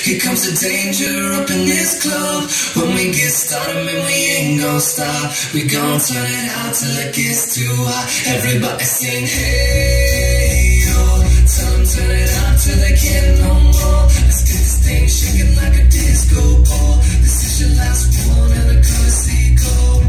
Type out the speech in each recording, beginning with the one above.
here comes the danger up in this club. When we get started, man, we ain't gon' stop. We gon' turn it out till it gets too hot. Everybody sing, hey, yo. Tell them turn it out till they can't no more. Let's get this thing shaking like a disco ball. This is your last one and a courtesy call.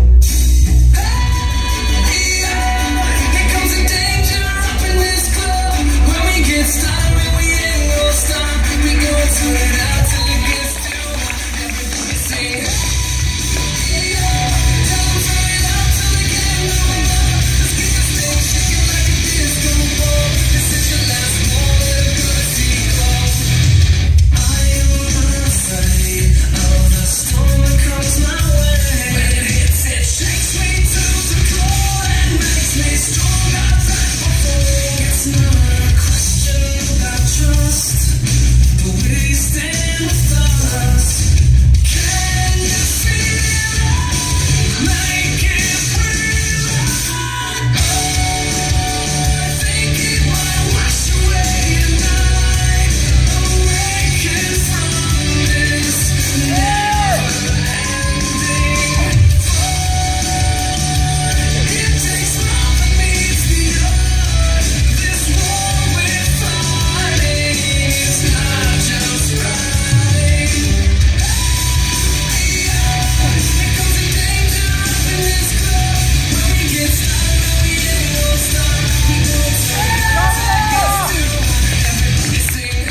Hey, yo. Here comes the danger up in this club. When we get started, man, we ain't gon' stop. We gon' turn it out till it gets too hot. Everybody sing, hey, yo. Tell them turn it out till they can't no more. Let's get this thing shaking like a disco ball. This is your last one and a courtesy call. I am unafraid of the storm that comes my way. When it hits, it shakes me to the core and makes me stronger than before. It's not a question about trust, but we stand with us. Can you feel it? Make it real. I think it might wash away tonight. Awaken from this never-ending flood. It takes more than meets the eye. This war we're fighting is not just right. Here comes the danger up in this club. When we get started, we ain't gon' stop. We gon' turn it out till it gets too hot. Everybody sing,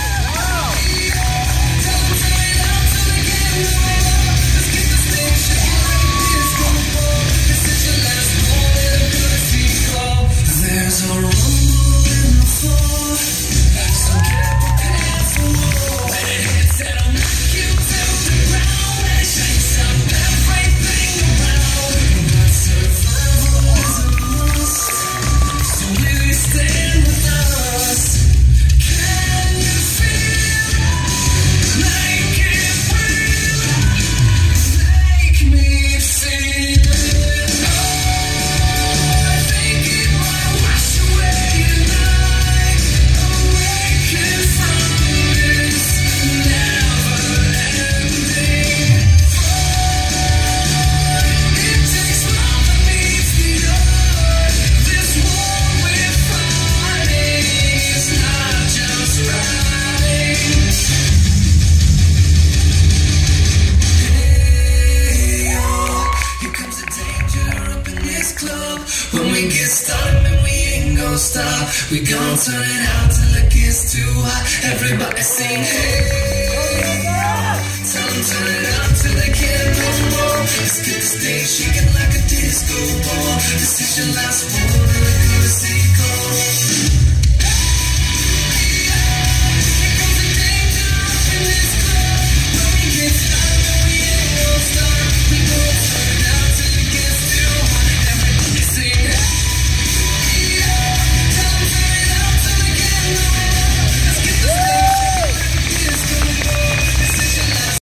tell them turn it out till they can't no more. Let's get this thing shaking like a disco ball. This is your last one and a courtesy call. There's a rumble in the floor, so get prepared for war. When it hits, it'll knock you to the ground and shakes up everything around. But survival is a must, so will you stand with us? Can you feel it? Make it real. Make me feel it. I think it might wash away tonight. Awaken from this never-ending flood. It takes more than meets the eye. This war we're fighting is not just right. Hey, yo. Here comes the danger up in this club. When we get started, man, we ain't gon' stop. We gon' turn it out till it gets too hot. Everybody sing, hey, yo. Tell them turn it out till they can't no more.